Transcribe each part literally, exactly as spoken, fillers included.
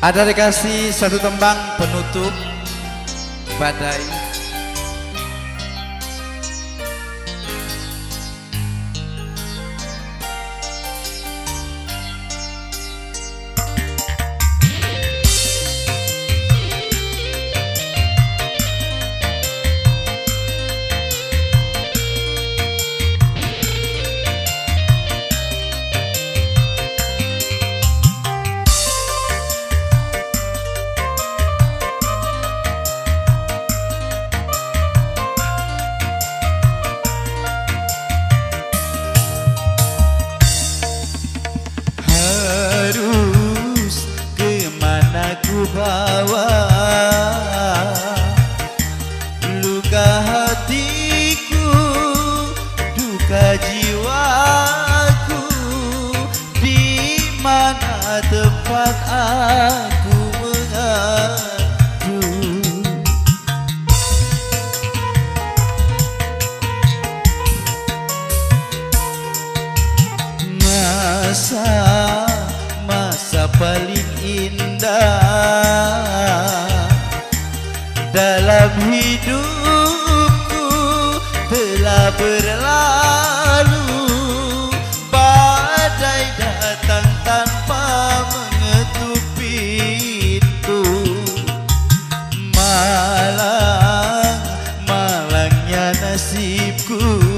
Ada dikasih satu tembang penutup Badai. Bawa luka hatiku, duka jiwaku, di mana tempat aku mengadu. Masa masa paling indah dalam hidupku telah berlalu. Badai datang tanpa mengetuk pintu. Malang, malangnya nasibku.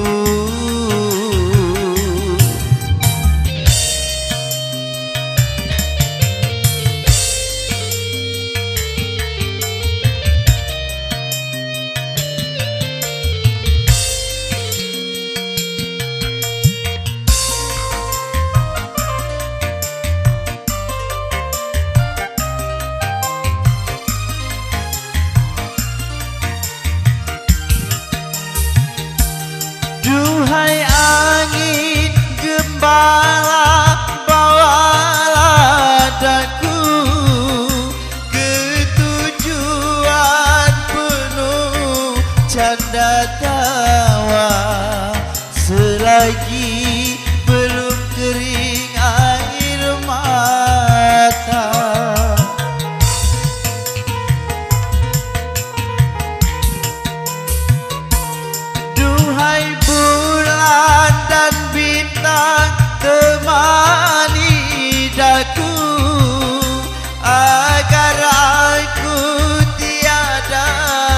Duhai angin gembala, bawalah daku ke tujuan penuh canda tawa. Selagi belum kering air mata, duhai bulan dan bintang, temani daku agar aku tiada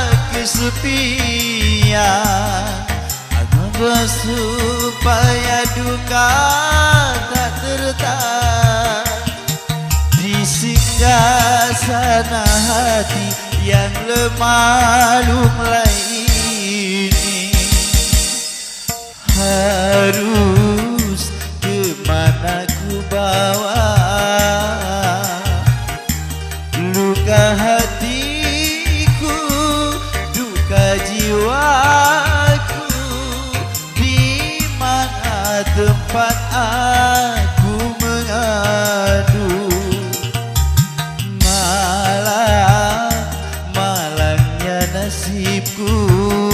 kesepian. Agar supaya duka tak tertahan di singgasana hati yang lemah lunglai ini. Harus kemana ku bawa luka hatiku, duka jiwaku, di mana tempat aku mengadu. Malang, malangnya nasibku.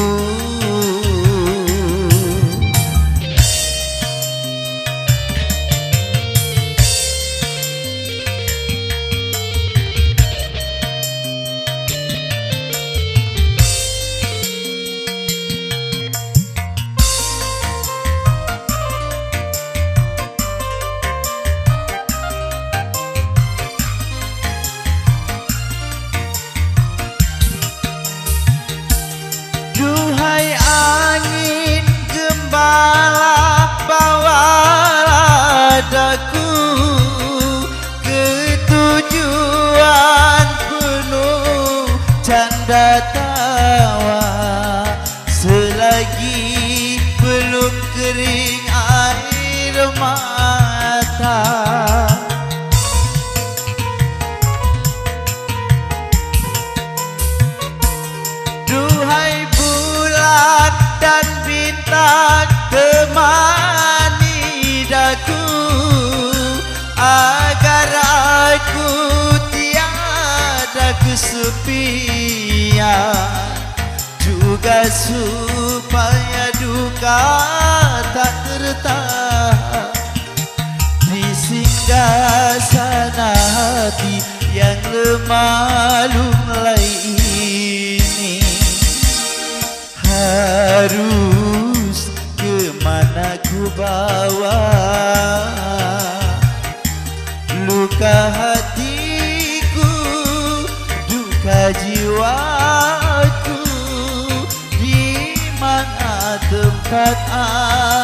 Duhai angin gembala, bawalah daku ke tujuan penuh canda tawa. Selagi belum kering air mata, duhai bulan dan bintang, temani daku agar aku tiada kesepian. Juga supaya duka tak tertahan di singgasana hati yang malum laini harus kemana ku bawa luka hatiku duka jiwaku di mana tempat